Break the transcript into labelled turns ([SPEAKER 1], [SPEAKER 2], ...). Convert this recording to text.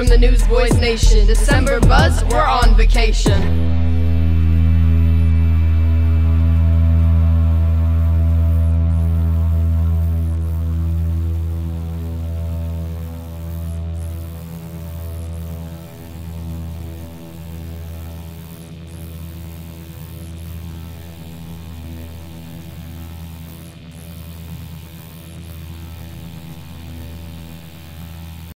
[SPEAKER 1] from the Gnuz Boyz Nation. December buzz, we're on vacation.